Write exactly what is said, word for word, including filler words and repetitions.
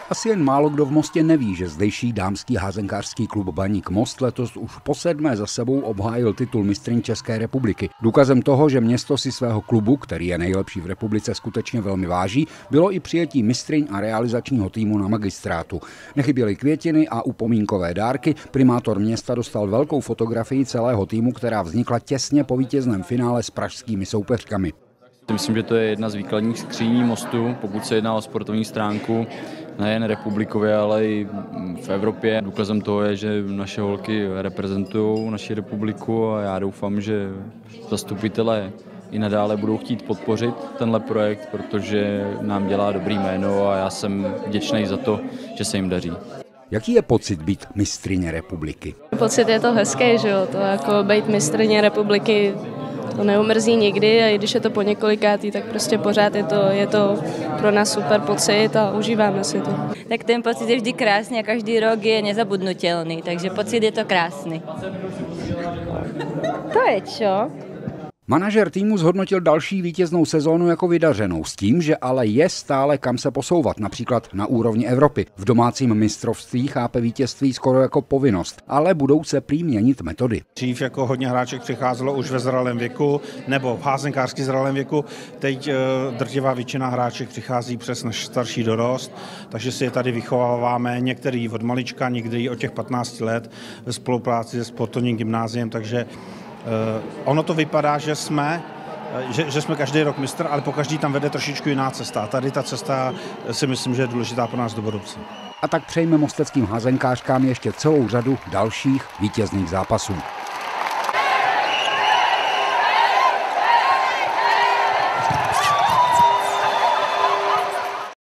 Asi jen málo kdo v Mostě neví, že zdejší dámský házenkářský klub Baník Most letos už po sedmé za sebou obhájil titul mistryň České republiky. Důkazem toho, že město si svého klubu, který je nejlepší v republice, skutečně velmi váží, bylo i přijetí mistryň a realizačního týmu na magistrátu. Nechyběly květiny a upomínkové dárky, primátor města dostal velkou fotografii celého týmu, která vznikla těsně po vítězném finále s pražskými soupeřkami. Myslím, že to je jedna z výkladních skříní Mostu, pokud se jedná o sportovní stránku, nejen republikově, ale i v Evropě. Důkazem toho je, že naše holky reprezentují naši republiku a já doufám, že zastupitelé i nadále budou chtít podpořit tenhle projekt, protože nám dělá dobrý jméno a já jsem vděčný za to, že se jim daří. Jaký je pocit být mistryně republiky? Pocit je to hezké, že jo, to jako být mistryně republiky. To neumrzí nikdy a i když je to po několikátý, tak prostě pořád je to, je to pro nás super pocit a užíváme si to. Tak ten pocit je vždy krásný a každý rok je nezabudnutelný, takže pocit je to krásný. To je čo? Manažer týmu zhodnotil další vítěznou sezónu jako vydařenou s tím, že ale je stále kam se posouvat, například na úrovni Evropy. V domácím mistrovství chápe vítězství skoro jako povinnost, ale budou se prý měnit metody. Dřív jako hodně hráček přicházelo už ve zralém věku nebo v házenkářsky zralém věku, teď drtivá většina hráček přichází přes naš starší dorost, takže si je tady vychováváme, některý od malička, některý od těch patnácti let ve spolupráci se sportovním gymnáziem, takže Uh, ono to vypadá, že jsme, že, že jsme každý rok mistr, ale po každý tam vede trošičku jiná cesta. Tady ta cesta si myslím, že je důležitá pro nás do budoucna. A tak přejme mosteckým házenkářkám ještě celou řadu dalších vítězných zápasů.